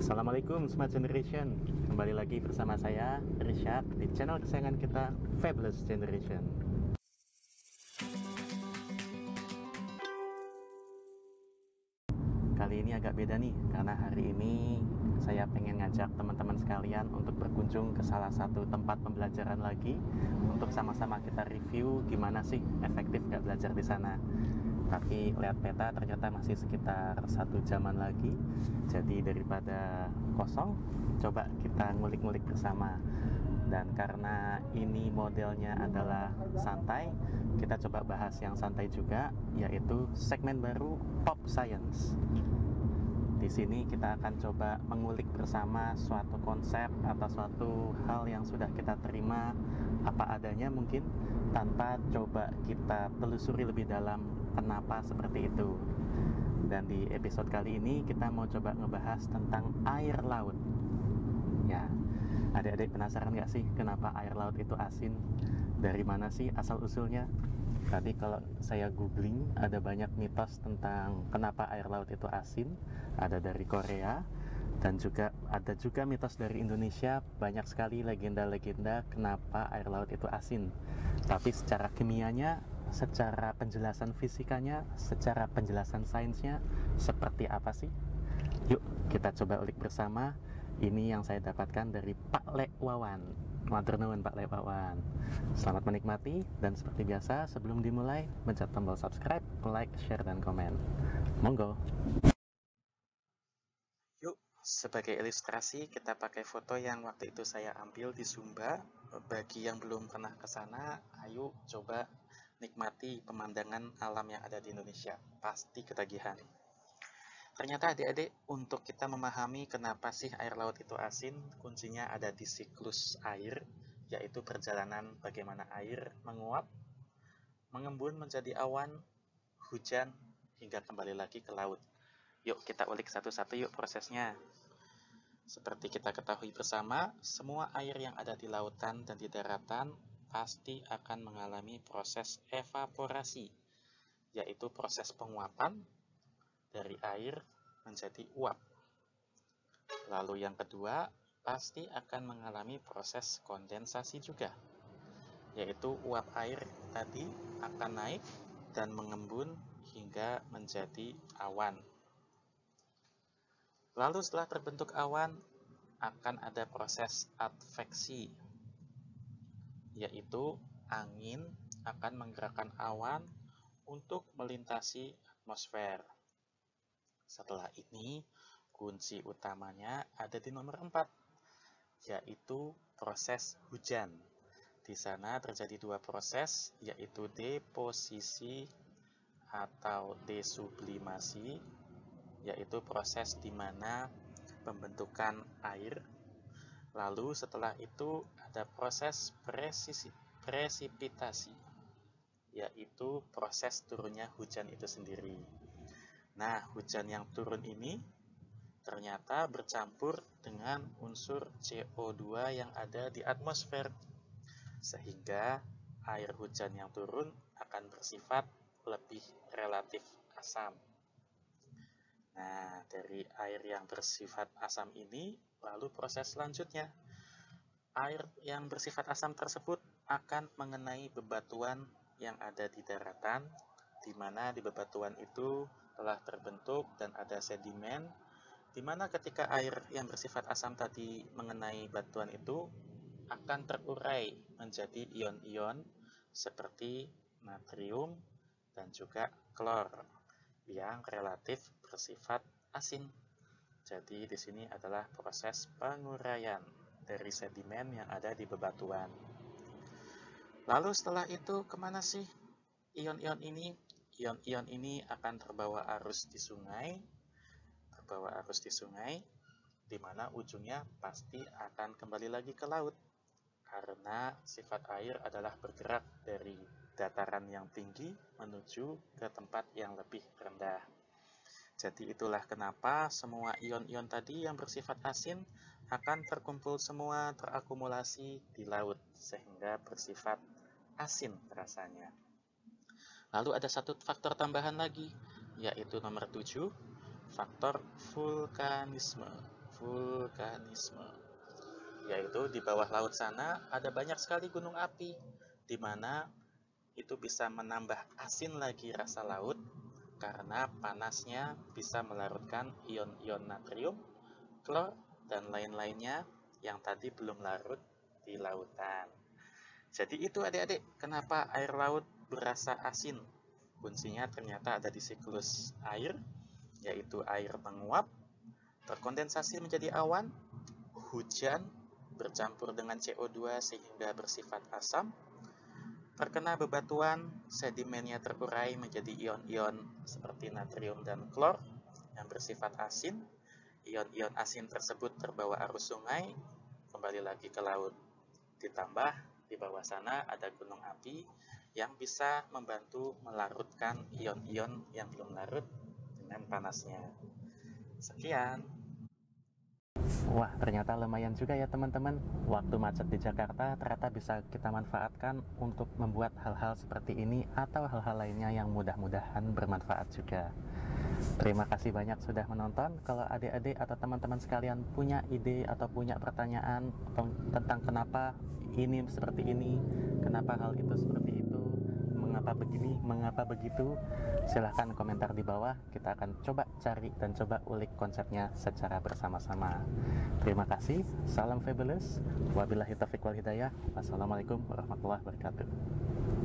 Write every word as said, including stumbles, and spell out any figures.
Assalamualaikum Smart Generation. Kembali lagi bersama saya Rishad di channel kesayangan kita, Fabulous Generation. Kali ini agak beda nih, karena hari ini saya pengen ngajak teman-teman sekalian untuk berkunjung ke salah satu tempat pembelajaran lagi, untuk sama-sama kita review gimana sih efektif gak belajar di sana. Tapi lihat peta ternyata masih sekitar satu jaman lagi, jadi daripada kosong, coba kita ngulik-ngulik bersama. Dan karena ini modelnya adalah santai, kita coba bahas yang santai juga, yaitu segmen baru Pop Science. Di sini kita akan coba mengulik bersama suatu konsep atau suatu hal yang sudah kita terima apa adanya mungkin, tanpa coba kita telusuri lebih dalam kenapa seperti itu. Dan di episode kali ini kita mau coba ngebahas tentang air laut. Ya, adik-adik penasaran nggak sih kenapa air laut itu asin? Dari mana sih asal-usulnya? Tadi kalau saya googling, ada banyak mitos tentang kenapa air laut itu asin. Ada dari Korea, dan juga ada juga mitos dari Indonesia. Banyak sekali legenda-legenda kenapa air laut itu asin. Tapi secara kimianya, secara penjelasan fisikanya, secara penjelasan sainsnya, seperti apa sih? Yuk kita coba ulik bersama. Ini yang saya dapatkan dari Pak Lek Wawan. Matur nuwun Pak Lek Wawan. Selamat menikmati, dan seperti biasa sebelum dimulai, pencet tombol subscribe, like, share, dan komen. Monggo. Yuk, sebagai ilustrasi kita pakai foto yang waktu itu saya ambil di Sumba. Bagi yang belum pernah ke sana, ayo coba nikmati pemandangan alam yang ada di Indonesia. Pasti ketagihan. Ternyata adik-adik, untuk kita memahami kenapa sih air laut itu asin, kuncinya ada di siklus air, yaitu perjalanan bagaimana air menguap, mengembun menjadi awan, hujan, hingga kembali lagi ke laut. Yuk kita ulik satu-satu yuk prosesnya. Seperti kita ketahui bersama, semua air yang ada di lautan dan di daratan pasti akan mengalami proses evaporasi, yaitu proses penguapan dari air menjadi uap. Lalu yang kedua, pasti akan mengalami proses kondensasi juga, yaitu uap air tadi akan naik dan mengembun hingga menjadi awan. Lalu setelah terbentuk awan, akan ada proses adveksi, yaitu angin akan menggerakkan awan untuk melintasi atmosfer. Setelah ini, kunci utamanya ada di nomor empat, yaitu proses hujan. Di sana terjadi dua proses, yaitu deposisi atau desublimasi, yaitu proses di mana pembentukan air. Lalu setelah itu ada proses presisi, presipitasi, yaitu proses turunnya hujan itu sendiri. Nah, hujan yang turun ini ternyata bercampur dengan unsur C O dua yang ada di atmosfer, sehingga air hujan yang turun akan bersifat lebih relatif asam. Nah, dari air yang bersifat asam ini, lalu proses selanjutnya, air yang bersifat asam tersebut akan mengenai bebatuan yang ada di daratan, di mana di bebatuan itu telah terbentuk dan ada sedimen, di mana ketika air yang bersifat asam tadi mengenai batuan itu akan terurai menjadi ion-ion seperti natrium dan juga klor yang relatif bersifat asin. Jadi di sini adalah proses penguraian dari sedimen yang ada di bebatuan. Lalu setelah itu kemana sih ion-ion ini? Ion-ion ini akan terbawa arus di sungai, terbawa arus di sungai, di mana ujungnya pasti akan kembali lagi ke laut, karena sifat air adalah bergerak dari dataran yang tinggi menuju ke tempat yang lebih rendah. Jadi itulah kenapa semua ion-ion tadi yang bersifat asin akan terkumpul semua, terakumulasi di laut, sehingga bersifat asin rasanya. Lalu ada satu faktor tambahan lagi, yaitu nomor tujuh, faktor vulkanisme. vulkanisme. Yaitu di bawah laut sana ada banyak sekali gunung api, di mana itu bisa menambah asin lagi rasa laut karena panasnya bisa melarutkan ion-ion natrium, klor, dan lain-lainnya yang tadi belum larut di lautan. Jadi itu adik-adik, kenapa air laut berasa asin? Kuncinya ternyata ada di siklus air, yaitu air menguap, terkondensasi menjadi awan, hujan, bercampur dengan C O dua sehingga bersifat asam, terkena bebatuan, sedimennya terurai menjadi ion-ion seperti natrium dan klor yang bersifat asin. Ion-ion asin tersebut terbawa arus sungai, kembali lagi ke laut. Ditambah di bawah sana ada gunung api yang bisa membantu melarutkan ion-ion yang belum larut dengan panasnya. Sekian. Wah, ternyata lumayan juga ya teman-teman. Waktu macet di Jakarta ternyata bisa kita manfaatkan untuk membuat hal-hal seperti ini atau hal-hal lainnya yang mudah-mudahan bermanfaat juga. Terima kasih banyak sudah menonton. Kalau adik-adik atau teman-teman sekalian punya ide atau punya pertanyaan tentang kenapa ini seperti ini, kenapa hal itu seperti itu, mengapa begini, mengapa begitu, silahkan komentar di bawah. Kita akan coba cari dan coba ulik konsepnya secara bersama-sama. Terima kasih. Salam fabulous. Wabillahi taufiq wal hidayah. Wassalamualaikum warahmatullahi wabarakatuh.